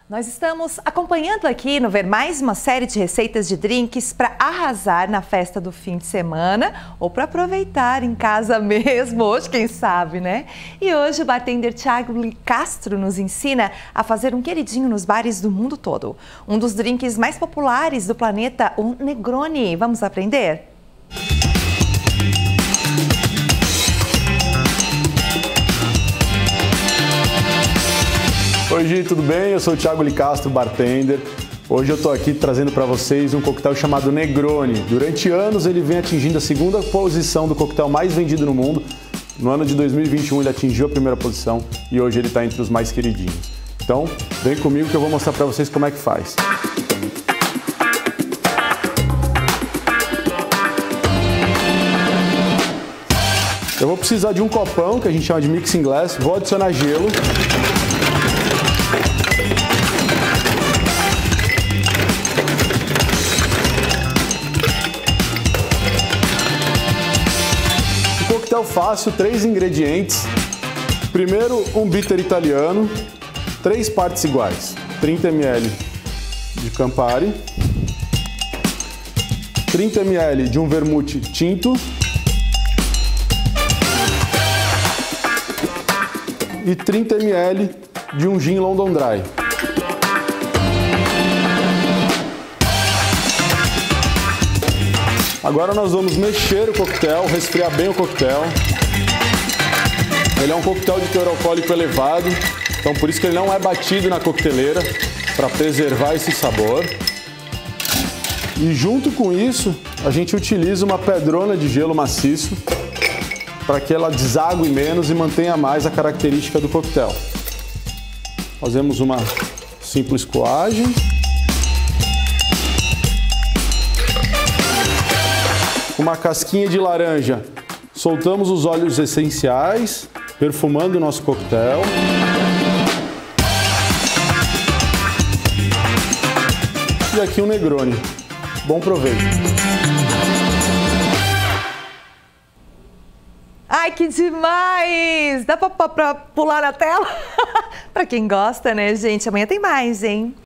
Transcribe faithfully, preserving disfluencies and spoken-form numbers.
Nós estamos acompanhando aqui no Ver Mais uma série de receitas de drinks para arrasar na festa do fim de semana ou para aproveitar em casa mesmo, hoje quem sabe, né? E hoje o bartender Thiago Licastro nos ensina a fazer um queridinho nos bares do mundo todo. Um dos drinks mais populares do planeta, o Negroni. Vamos aprender? Oi, Gi, tudo bem? Eu sou o Thiago Licastro, bartender. Hoje eu estou aqui trazendo para vocês um coquetel chamado Negroni. Durante anos ele vem atingindo a segunda posição do coquetel mais vendido no mundo. No ano de dois mil e vinte e um ele atingiu a primeira posição e hoje ele está entre os mais queridinhos. Então, vem comigo que eu vou mostrar para vocês como é que faz. Eu vou precisar de um copão, que a gente chama de mixing glass. Vou adicionar gelo. Coquetel fácil, três ingredientes. Primeiro, um bitter italiano, três partes iguais. trinta mililitros de Campari, trinta mililitros de um vermute tinto e trinta mililitros de um gin London Dry. Agora nós vamos mexer o coquetel, resfriar bem o coquetel. Ele é um coquetel de teor alcoólico elevado, então por isso que ele não é batido na coqueteleira, para preservar esse sabor. E junto com isso, a gente utiliza uma pedrona de gelo maciço, para que ela desague menos e mantenha mais a característica do coquetel. Fazemos uma simples coagem. Uma casquinha de laranja, soltamos os óleos essenciais, perfumando o nosso coquetel. E aqui um Negroni. Bom proveito! Ai, que demais! Dá pra, pra, pra pular na tela? Pra quem gosta, né, gente? Amanhã tem mais, hein?